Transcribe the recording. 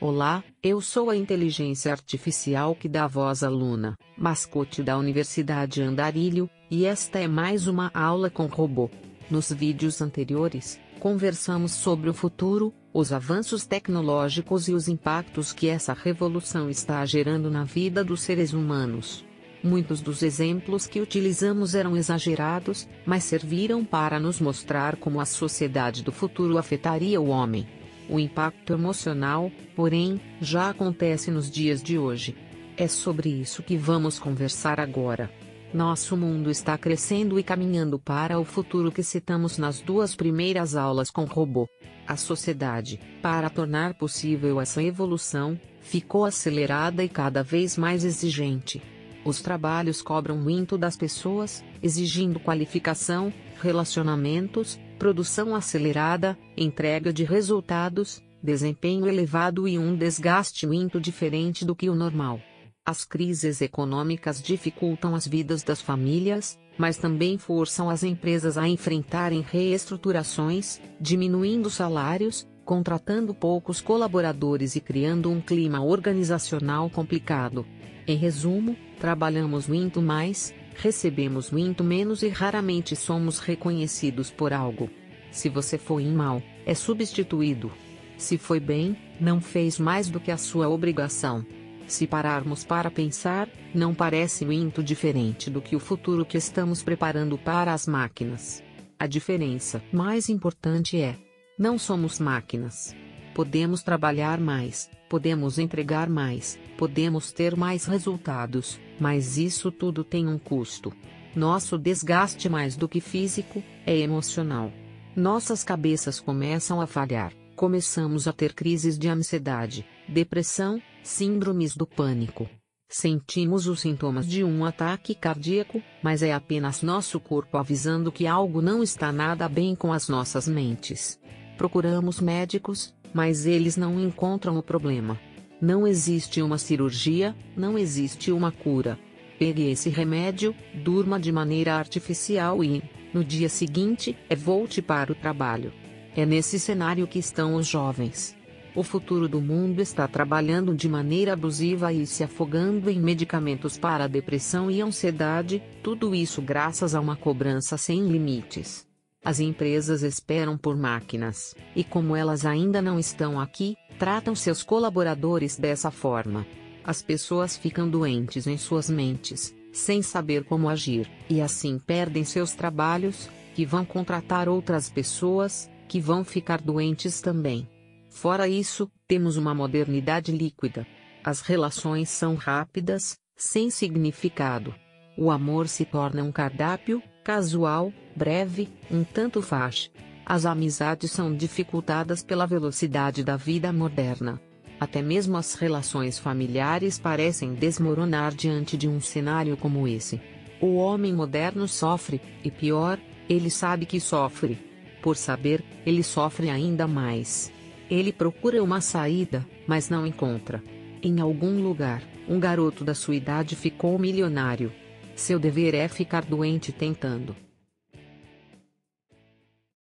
Olá, eu sou a inteligência artificial que dá voz à Luna, mascote da Universidade Andarilho, e esta é mais uma aula com robô. Nos vídeos anteriores, conversamos sobre o futuro, os avanços tecnológicos e os impactos que essa revolução está gerando na vida dos seres humanos. Muitos dos exemplos que utilizamos eram exagerados, mas serviram para nos mostrar como a sociedade do futuro afetaria o homem. O impacto emocional, porém, já acontece nos dias de hoje. É sobre isso que vamos conversar agora. Nosso mundo está crescendo e caminhando para o futuro que citamos nas duas primeiras aulas com robô. A sociedade, para tornar possível essa evolução, ficou acelerada e cada vez mais exigente. Os trabalhos cobram muito das pessoas, exigindo qualificação, relacionamentos, produção acelerada, entrega de resultados, desempenho elevado e um desgaste muito diferente do que o normal. As crises econômicas dificultam as vidas das famílias, mas também forçam as empresas a enfrentarem reestruturações, diminuindo salários, contratando poucos colaboradores e criando um clima organizacional complicado. Em resumo, trabalhamos muito mais, recebemos muito menos e raramente somos reconhecidos por algo. Se você foi mal, é substituído. Se foi bem, não fez mais do que a sua obrigação. Se pararmos para pensar, não parece muito diferente do que o futuro que estamos preparando para as máquinas. A diferença mais importante é: não somos máquinas. Podemos trabalhar mais, podemos entregar mais, podemos ter mais resultados, mas isso tudo tem um custo. Nosso desgaste, mais do que físico, é emocional. Nossas cabeças começam a falhar, começamos a ter crises de ansiedade, depressão, síndromes do pânico. Sentimos os sintomas de um ataque cardíaco, mas é apenas nosso corpo avisando que algo não está nada bem com as nossas mentes. Procuramos médicos, mas eles não encontram o problema. Não existe uma cirurgia, não existe uma cura. Pegue esse remédio, durma de maneira artificial e, no dia seguinte, volte para o trabalho. É nesse cenário que estão os jovens. O futuro do mundo está trabalhando de maneira abusiva e se afogando em medicamentos para depressão e ansiedade, tudo isso graças a uma cobrança sem limites. As empresas esperam por máquinas, e como elas ainda não estão aqui, tratam seus colaboradores dessa forma. As pessoas ficam doentes em suas mentes, sem saber como agir, e assim perdem seus trabalhos, que vão contratar outras pessoas, que vão ficar doentes também. Fora isso, temos uma modernidade líquida. As relações são rápidas, sem significado. O amor se torna um cardápio, casual, breve, um tanto faz. As amizades são dificultadas pela velocidade da vida moderna. Até mesmo as relações familiares parecem desmoronar diante de um cenário como esse. O homem moderno sofre, e pior, ele sabe que sofre. Por saber, ele sofre ainda mais. Ele procura uma saída, mas não encontra. Em algum lugar, um garoto da sua idade ficou milionário. Seu dever é ficar doente tentando.